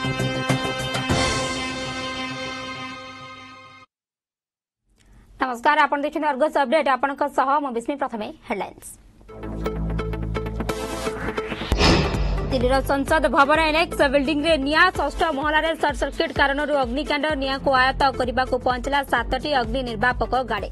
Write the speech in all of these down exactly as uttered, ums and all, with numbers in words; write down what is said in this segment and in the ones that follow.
नमस्कार आपण देखिने अर्गस अपडेट आपनक सह म बिस्मी प्रथमे हेडलाइंस। दिल्लीर संसद भवन एनेक्स बिल्डिंग रे निया षष्ठ महलार सर्ट सर्किट कारण अग्निकांड निया को आयत्त करने को पहुंचला सातटी अग्नि निर्वापक गाड़ी।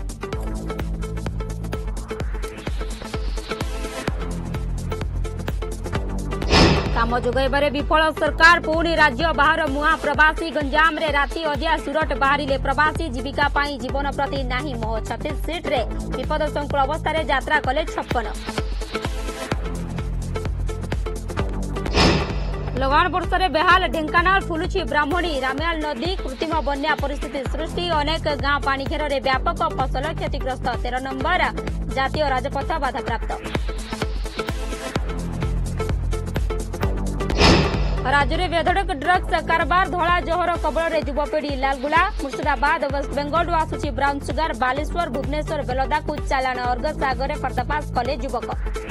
काम जोगाइबारे विफल सरकार पुणी राज्य बाहर मुहा प्रवासी गंजाम रे राति अदिया सुरट बाहरिले प्रवासी जीविका पाई जीवन प्रति नाही मोह। छत्तीस सीट रे विपद संकुल अवस्था रे यात्रा कले छप्पन। लगान वर्षे बेहाल ढेंकानाल फुलुछि ब्राह्मणी रामायल नदी कृत्रिम बन्या परिस्थिति सृष्टि अनेक गांव पानी घेर रे व्यापक फसल क्षतिग्रस्त। तेरह नंबर जातीय राजपथ बाधाप्राप्त। राज्य में बेधड़क ड्रग्स कारबार धला जहर कबल रे युवपीढ़ी लालगुला मुर्शिदाबाद वेस्ट बेंगल आसुची ब्राउन सुगार बालेश्वर भुवनेश्वर बेलदा को चालाण अर्गस आगे पर्दाफाश कले युवक।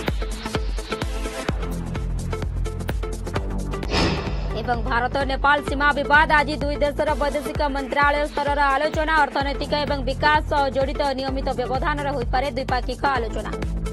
एवं भारत नेपाल सीमा विवाद आज दुई देशर वैदेशिक मंत्रालय स्तर आलोचना। अर्थनैतिक एवं विकास जड़ित नियमित व्यवधान होइपारे द्विपाक्षिक आलोचना।